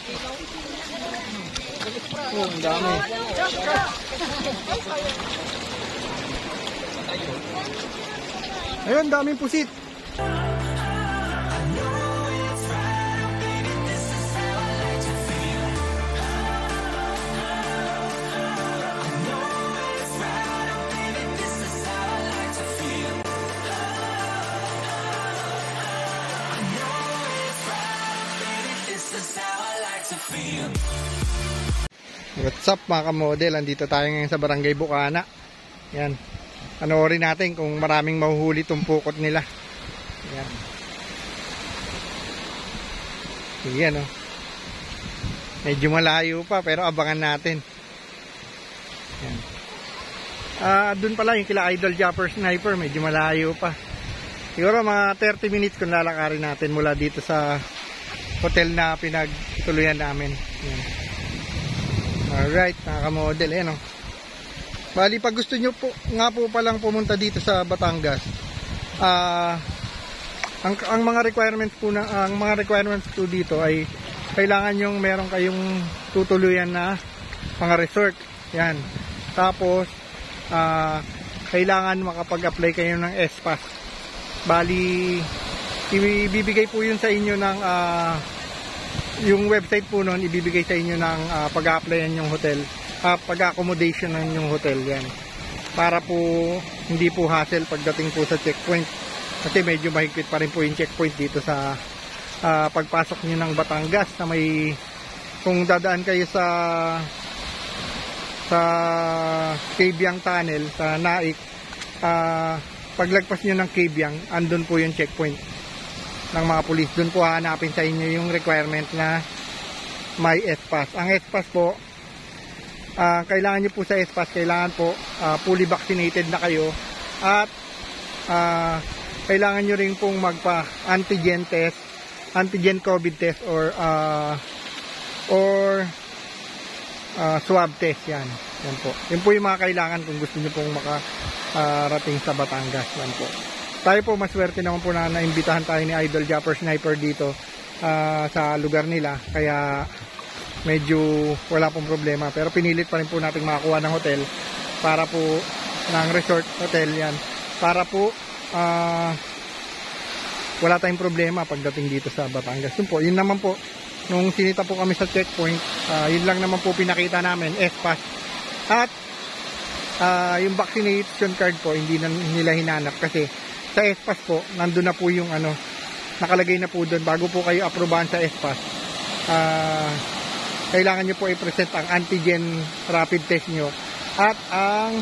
Oh, ang dami. Ayun, daming pusit. What's up mga kamodel, andito tayo ngayon sa Barangay Bukana. Yan, panoorin natin kung maraming mahuhuli itong pukot nila. Yan. Yan oh. Medyo malayo pa pero abangan natin. Yan. Doon pala yung kila Idol Japper Sniper, medyo malayo pa. Siguro mga 30 minutes kung lalakarin natin mula dito sa hotel na pinagtuluyan namin. Yan. Alright, mga kamodel, ayan o. Bali, pag gusto nyo po, nga po palang pumunta dito sa Batangas, ang mga requirements po ang mga requirements po dito ay kailangan yung meron kayong tutuluyan na mga resort. Yan. Tapos, kailangan makapag-apply kayo ng S-Pass. Bali, ibibigay po yun sa inyo ng yung website po noon, ibibigay sa inyo ng pag-a-applyan yung hotel, pag-accommodation ng yung hotel. Yan, para po hindi po hassle pagdating po sa checkpoint, kasi medyo mahigpit pa rin po yung checkpoint dito sa pagpasok nyo ng Batangas. Na may, kung dadaan kayo sa Cabiang Tunnel sa Naik, paglagpas nyo ng Cabiang, andun po yung checkpoint ng mga pulis. Doon po hanapin sa inyo yung requirement na may S-Pass. Ang S-Pass po, kailangan nyo po sa S-Pass, kailangan po fully vaccinated na kayo, at kailangan nyo rin pong magpa-antigen test, antigen COVID test, or swab test. Yan po. Yan po yung mga kailangan kung gusto nyo pong makarating sa Batangas. Yan po. Tayo po, maswerte naman po na naimbitahan tayo ni Idol Japper Sniper dito sa lugar nila. Kaya medyo wala pong problema. Pero pinilit pa rin po natin makakuha ng hotel para po, ng resort hotel yan. Para po wala tayong problema pagdating dito sa Batangas. Yun po, yun naman po. Nung sinita po kami sa checkpoint, yun lang naman po pinakita namin, S-Pass. At yung vaccination card po, hindi na nila hinanap kasi sa S-Pass po, nandun na po yung nakalagay na po doon. Bago po kayo aprobahan sa S-Pass, kailangan nyo po i-present ang antigen rapid test nyo at ang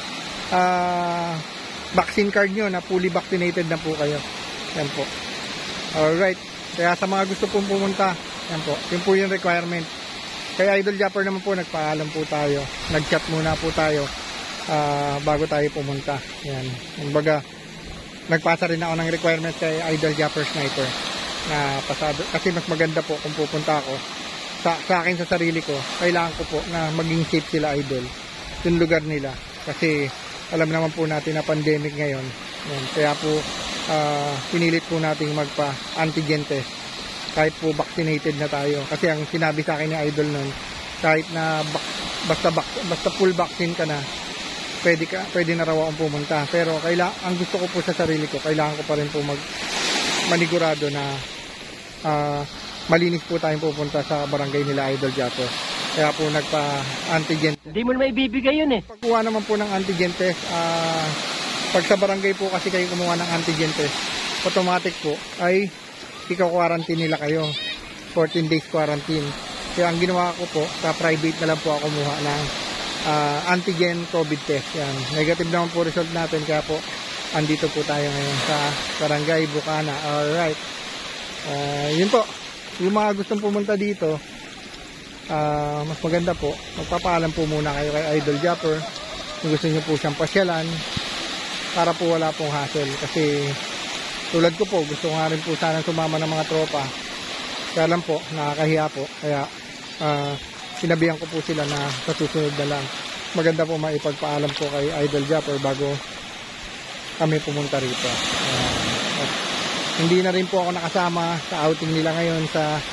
vaccine card nyo na fully vaccinated na po kayo. Yan po. Alright. Kaya sa mga gusto pong pumunta, yan po. Yun po yung requirement. Kaya Idol Japper naman po, nagpaalam po tayo. Nag-chat muna po tayo bago tayo pumunta. Yan. Kumbaga, nagpasa rin ako ng requirement kay Idol Japper Sniper na pasado, kasi mas maganda po kung pupunta ako sa akin, sa sarili ko. Kailangan ko po na maging safe sila, Idol, yung lugar nila, kasi alam naman po natin na pandemic ngayon. Yan. Kaya po pinilit po nating magpa-antigen test kahit po vaccinated na tayo, kasi ang sinabi sa akin ni Idol nun, kahit na basta full vaccine ka na, pwede na raw akong pumunta. Pero ang gusto ko po sa sarili ko, kailangan ko pa rin po manigurado na malinis po tayong pupunta sa barangay nila Idol Japper. Kaya po nagpa-antigen test. Hindi mo naman ibibigay yun eh. Pagkuha naman po ng antigen test, pag sa barangay po kasi kayo kumuha ng antigen test, automatic po ay ikaw-quarantine nila kayo. 14 days quarantine. Kaya ang ginawa ko po, sa private na lang po ako kumuha ng antigen COVID test. Yan. Negative naman po result natin, kaya po andito po tayo ngayon sa Barangay Bukana. Alright. Yun po. Yung mga gustong pumunta dito, mas maganda po, magpapaalam po muna kayo kay Idol Japper kung gusto nyo po siyang pasyalan, para po wala pong hassle. Kasi tulad ko po, gusto nga rin po sana sumama ng mga tropa, kaya lang po, nakakahiya po. Kaya sinabihan ko po sila na sa susunod na lang, maganda po maipagpaalam po kay Idol Japper bago kami pumunta rito. At hindi na rin po ako nakasama sa outing nila ngayon sa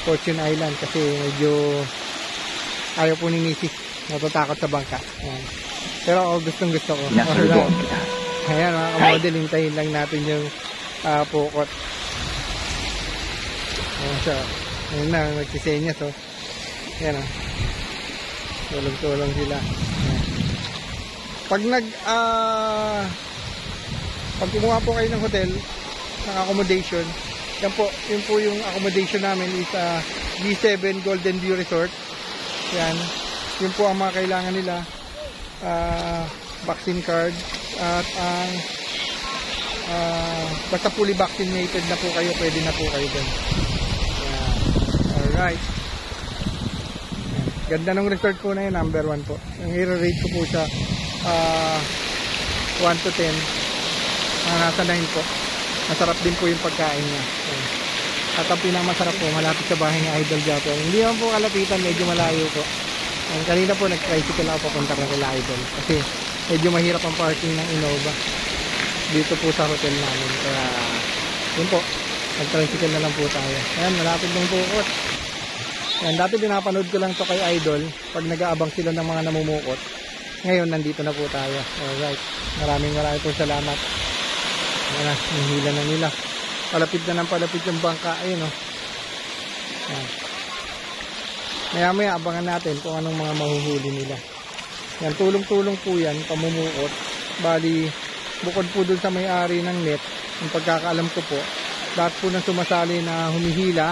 Fortune Island kasi medyo ayaw po ni Mrs. natatakot sa bangka. Ayan. Pero ako gustong gusto ko. Nasaludoan Alright. kita. Ayan mga kamodel, hintayin lang natin yung pukot. Ayan siya. Ayan na, nagsisenyas oh. Ayan oh. Tulong-tulong sila. Ayan. Pag kumuha po kayo ng hotel, ng accommodation, yun po yung accommodation namin is B7 Golden View Resort. Yan. Yun po ang mga kailangan nila. Vaccine card at ang basta fully vaccinated na po kayo, pwede na po kayo dun. Yan. Alright. Yan. Ganda ng resort po na yun, number 1 po. Ang i-rate ko po siya 1 to 10. Nasa 9 po. Masarap din po yung pagkain niya. Yan. At ang pinakamasarap po, malapit sa bahay ni Idol Japper. Hindi naman po kalapitan, medyo malayo po. Kanina po nag-tricycle ako papunta na kila Idol. Kasi medyo mahirap ang parking ng Innova dito po sa hotel namin. Kaya yun po, nag-tricycle na lang po tayo. Ayan, malapit ng bukot. Ayan, dati pinapanood ko lang to kay Idol pag nag-aabang sila ng mga namumukot. Ngayon, nandito na po tayo. Alright, maraming po salamat. Ayan na, nahila na nila. Palapit na ng palapit yung bangka. Ayun o. Ayan. Maya-maya abangan natin kung anong mga mahuhuli nila. Yan, tulong-tulong po yan, pamumukot. Bali, bukod po dun sa may-ari ng net, yung pagkakaalam ko po, lahat po ng sumasali na humihila,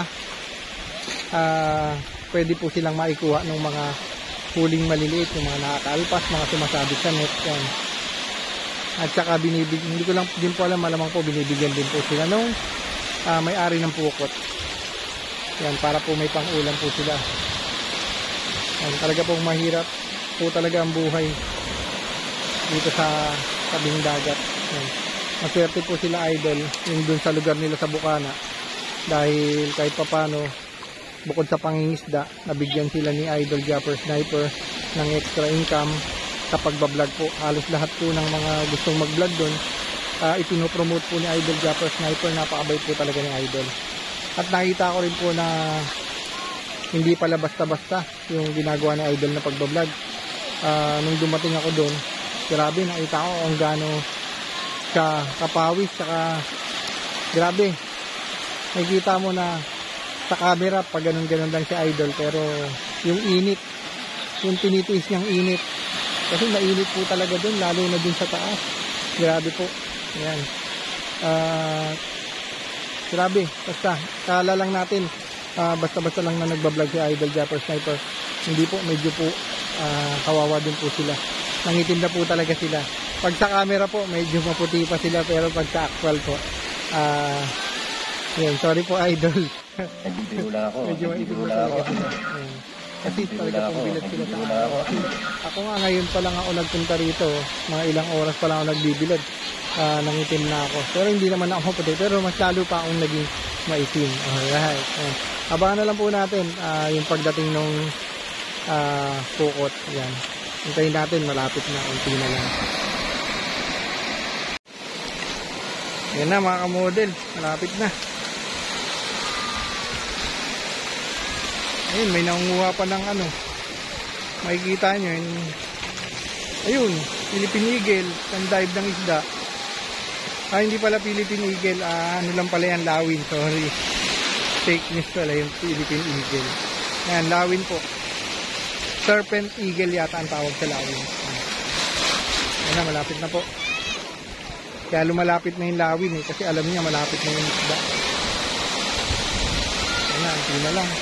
pwede po silang maikuha ng mga huling maliliit, yung mga nakakaalpas, mga sumasabit sa net. Yan. At saka binibigyan, hindi ko lang din po alam, malamang po binibigyan din po sila nung may-ari ng pukot. Yan, para po may pang-ulam po sila. Yan, talaga pong mahirap po talaga ang buhay dito sa tabing dagat. Yan. Maswerte po sila Idol yung dun sa lugar nila sa Bukana, dahil kahit papano bukod sa pangingisda, nabigyan sila ni Idol Japper Sniper ng extra income sa pagbablog po. Halos lahat po ng mga gustong mag-vlog doon, ipinopromote po ni Idol Japper Sniper. Napakabait po talaga ni Idol. At nakita ko rin po na hindi pala basta-basta yung ginagawa ni Idol na pagbablog. Nung dumating ako doon, grabe, nakita ko kung gaano siya kapawis, saka grabe, nakikita mo na sa camera pag ganun-ganun lang si Idol, pero yung init, yung tinitiis niyang init, kasi mainit po talaga doon, lalo na dun sa taas. Grabe po. Ayan. Grabe. Basta, kala lang natin, basta-basta lang na nagbablog si Idol Japper Sniper. Hindi po, medyo po kawawa din po sila. Nangitim na po talaga sila. Pag sa camera po, medyo maputi pa sila, pero pag sa actual po, yun, sorry po Idol. Nagbibiro lang ako. Medyo maitim po talaga sila. Ayan. Kasi talaga pong bilat sila sa ako. Ako nga ngayon pa lang ako nagpunta rito, mga ilang oras pa lang ako nagbibilad, nangitim na ako. Pero hindi naman ako puti, pero mas lalo pa akong naging maitim. Alright. Abangan na lang po natin yung pagdating nung pukot. Yan. Hintayin natin, malapit na, unti na lang. Yan na mga kamodel, malapit na. Ayun, may nangunguha pa ng ano. Makikita nyo yun. Ayun, Philippine Eagle, dive ng isda. Hindi pala Philippine Eagle, ano lang pala yan, lawin, sorry. Fake news pala yung Philippine Eagle. Ayan, lawin po. Serpent Eagle yata ang tawag sa lawin. Ayan na, malapit na po. Kaya lumalapit na yung lawin kasi alam niya malapit na yung isda. Ayan na, hindi na lang.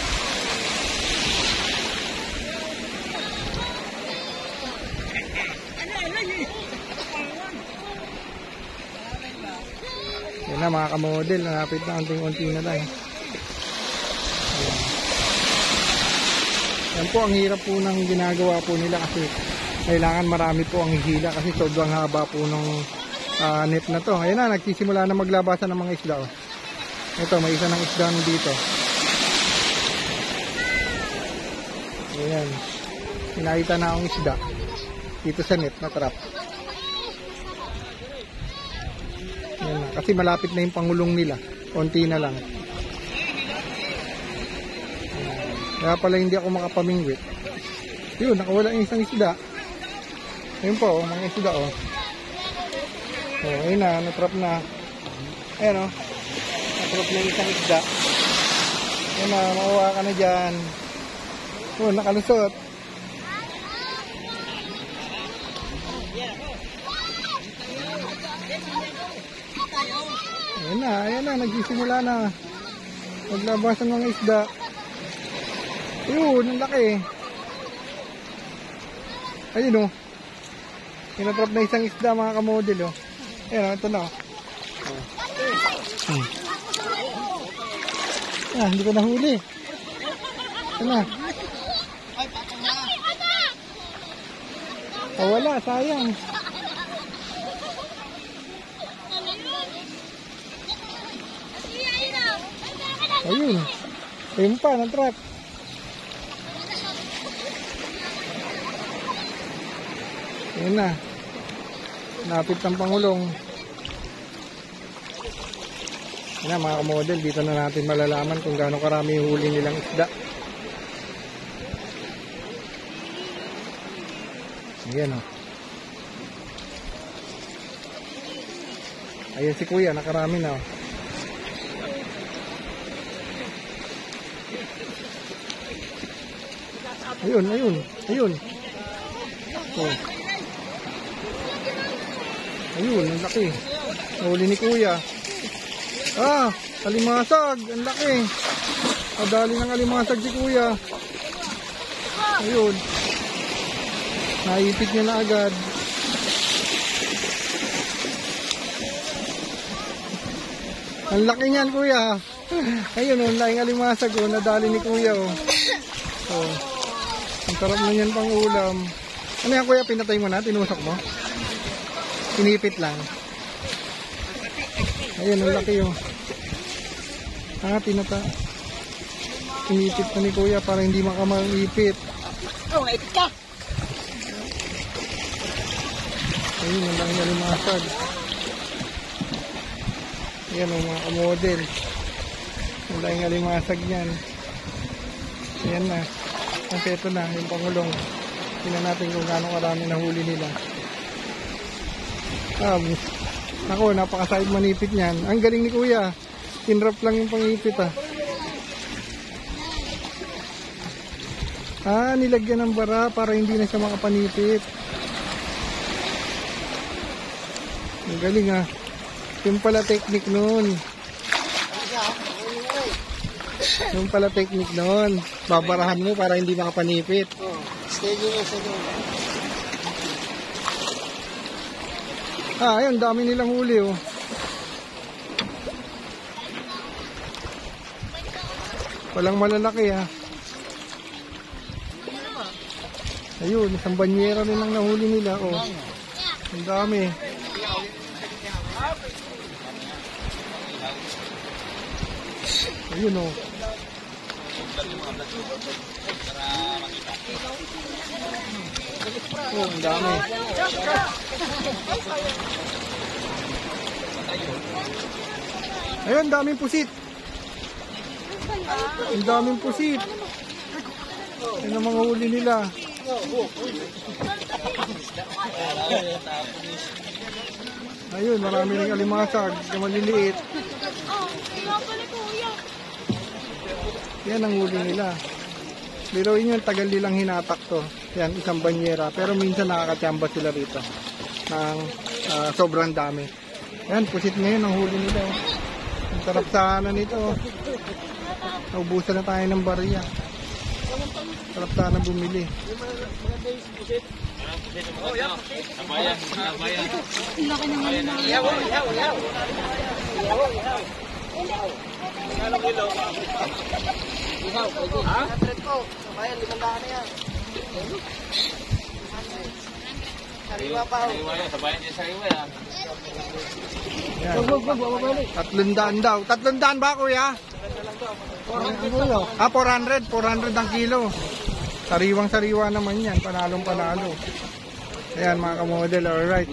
Yan na mga kamodel, nalapit na, unting-unti na lang. Ayan. Yan po, ang hirap po ng ginagawa po nila kasi kailangan marami po ang hihila kasi sobrang haba po ng net na to. Ayan na, nagsisimula na maglabasan ng mga isda. Oh. Ito, may isa ng isda dito. Ayan. Pinakita na akong isda dito sa net na trap. Ayan na, kasi malapit na yung pangulong nila. Konti na lang. Kaya pala hindi ako makapamingwit. Yun, nakawala yung isang isda. Ayun po, mga isda oh. Oh, ayun na, natrap na. Ayan oh. Natrap na yung isang isda. Ayun na, makuha ka na dyan. Oh, nakalusot. Ayan na, nagsisimula na. Maglabasan ng isda. Ayun, ang laki. Ayun o. Kinatrap na isang isda mga kamodel o. Ayan o, ito na o. Hindi ko nahuli. Ito na. Wala, sayang. Ayun. Ayun pa, natrap. Ayun na. Napit ng pangulong. Ayun na mga kamodel. Dito na natin malalaman kung gaano karami yung huli nilang isda. Ayan o. Ayan si kuya, nakarami na o. Ayun, ayun, ayun. Oh. Ayun, ang laki. Nahuli ni kuya. Alimasag, ang laki. Adali ng alimasag si kuya. Ayun. Naipit niya na agad. Ang laki niyan kuya. Ayun, ang laking alimasag oh, nadali ni kuya oh. Oh. Ang sarap na yan pang ulam. Ano yan kuya, pinatay mo na? Tinusok mo? Pinipit lang. Ayun, ang laki oh. Pinipit na ni kuya para hindi makamangipit. Oh, ipit ka! Ayun, ang laki alimasag. Ayan o mga kamodel. Ang laki alimasag yan. Ayan na. Kasi ito na, yung pangulong. Tingnan natin kung gaano karami na huli nila. Ako, napakasahid manipit niyan. Ang galing ni kuya. Tinrap lang yung pangipit nilagyan ng bara para hindi na siya makapanipit. Ang galing Yung pala technique nun. Yung pala technique nun. Babarahan mo para hindi makapanipit. Steady na siya doon. Ayun, dami nilang huli oh. Walang malalaki Ayun, isang banyera rin ang nahuli nila oh. Ang dami. Ayun oh. Oh, ang dami. Ayun, daming pusit. Ang daming pusit. Yan ang mga huli nila. Ayun, marami ring alimasag na maliliit. Yan ang huli nila. Pero yun yung tagal nilang hinatak to. Yan, isang banyera. Pero minsan nakakachamba sila rito ng sobrang dami. Yan, pusit ngayon ang huli nila. Ang sarap sana nito. Naubusan na tayo ng bariya. Sarap sana bumili. Sariwa pa. Sabayan niya sariwa yan. 300 daw. 300 ba kuya? 400. 400 ang kilo. Sariwang sariwa naman yan. Panalong panalo. Ayan mga kamodel. Alright.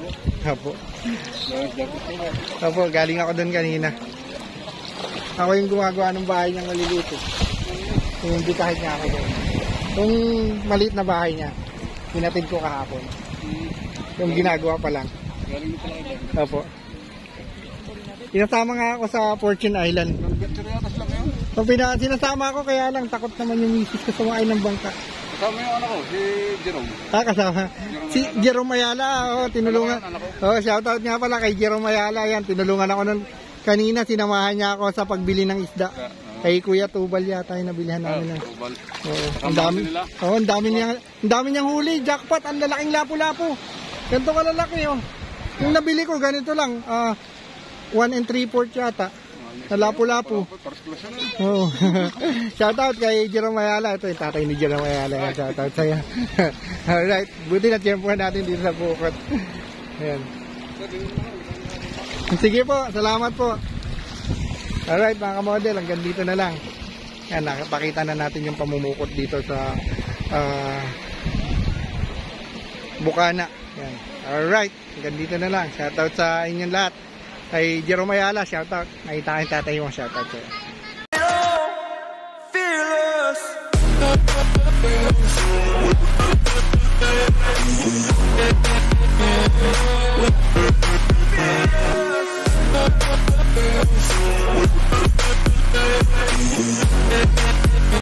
Apo, galing ako doon kanina. Ako yung gumagawa ng bahay niyang maliliit. Yung bitahin niya ako doon. Yung maliit na bahay niya, pinatid ko kahapon. Yung ginagawa pa lang. Galing mo pala kayo. Opo. Sinasama nga ako sa Fortune Island. Seryotas lang yun. So, sinasama ako kaya lang takot naman yung misis ko sumakay ng bangka. Kasama yung anak ko, si Jerome. Kasama. Si Jerome Ayala, tinulungan. Shoutout nga pala kay Jerome Ayala. Yan, tinulungan ako nun. Kanina, sinamahan niya ako sa pagbili ng isda. Kay Kuya Tubal yata yung nabilihan namin. Tubal. Ang dami. Ang dami niyang huli. Jackpot, ang lalaking lapu-lapu. Ganito kalalaki, oh. Yung nabili ko, ganito lang. 1 3/4 yata. Na lapu-lapu. Oo. Shoutout kay Jerome Ayala. Ito yung tatay ni Jerome Ayala. Shoutout sa'yo. Alright. Buti na tiyempohan natin dito sa bukod. Ayan. Sige po. Salamat po. Alright mga kamodel. Hanggang dito na lang. Ayan. Nakapakita na natin yung pamumukot dito sa Bukana. Ayan. Alright. Hanggang dito na lang. Shoutout sa inyong lahat. Kay Jerome Ayala, shoutout. Nakita kang tatay mo, shoutout sa'yo. Fearless.